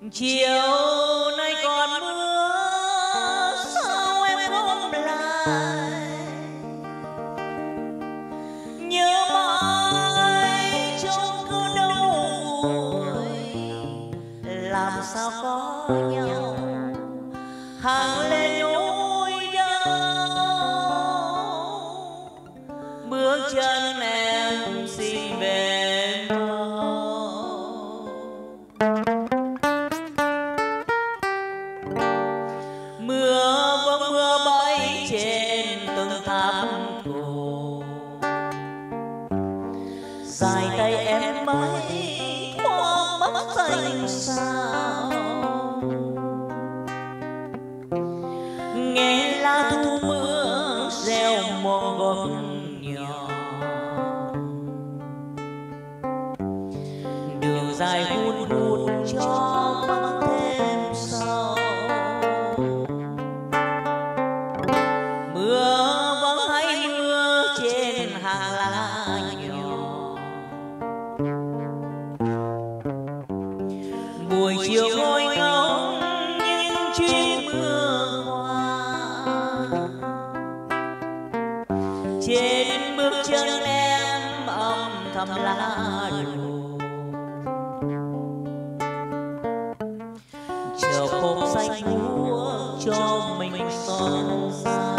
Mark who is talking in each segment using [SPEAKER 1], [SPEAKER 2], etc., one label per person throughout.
[SPEAKER 1] Chiều nay còn mưa sao em không lại, nhớ mãi trong cơn đau buồn, làm sao có nhau hàng lên nỗi đau. Bước chân em xin về mau, mưa vâng mưa bay trên từng tháp cổ, dài tay em mấy thoáng mắt xanh sao, nghe lá thu mưa reo một góc nhỏ, đường dài hun hút cho mắt thêm sâu. Mưa vắng hay mưa trên hàng lá nhỏ, buổi chiều ngồi ngóng những chuyến mưa qua, trên bước chân em âm thầm lá đổ, chờ khóm xanh úa cho mình son xa.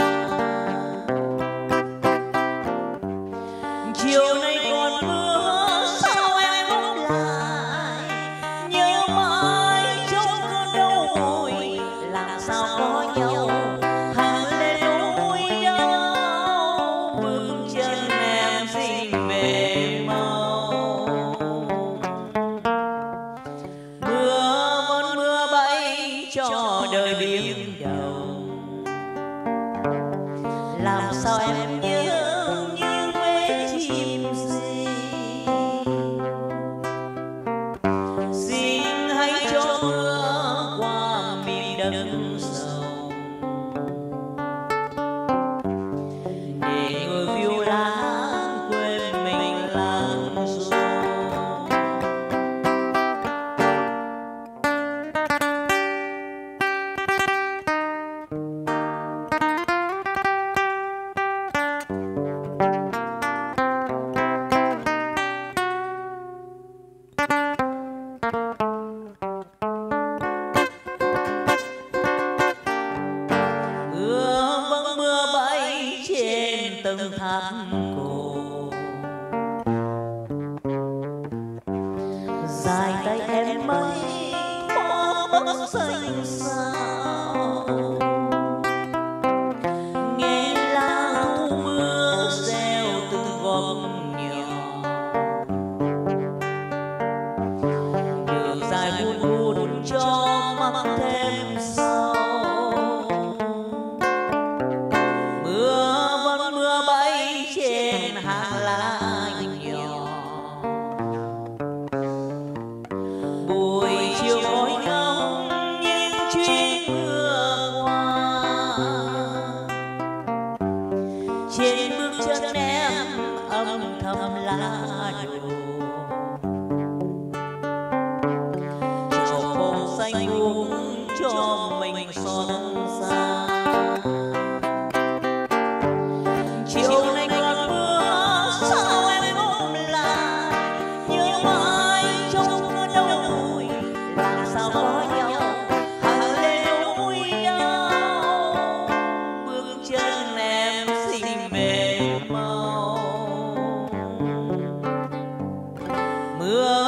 [SPEAKER 1] Chiều nay còn mưa sao em không lại, nhớ mãi trong cơn đau buồn, làm sao có nhau hàng lên nỗi đau. Bước chân em xin về mau, mưa vẫn mưa bay cho đời biến đầu, làm sao em nhớ như mấy chim gì. Xin hãy cho mưa qua miền đất sầu, để người phiêu lãng quên mình làm dâu. Mưa vâng mưa bay trên từng tháp cổ, dài tay em mấy thoáng mắt xanh sao, nghe lá thu mưa reo từng góc nhỏ, đường dài hun hút cho mắt thêm sâu. Mưa vẫn mưa bay trên hàng lá nhỏ, buổi chiều ngồi ngóng những chuyến mưa qua, trên bước chân em âm thầm lá đổ, cho khóm xanh uống cho mình son xa. Chiều nay còn mưa sao em không lại, nhớ mãi trong cơn đau buồn, làm sao có nhau hàng lên nỗi đau. Bước chân em xin về mau, mưa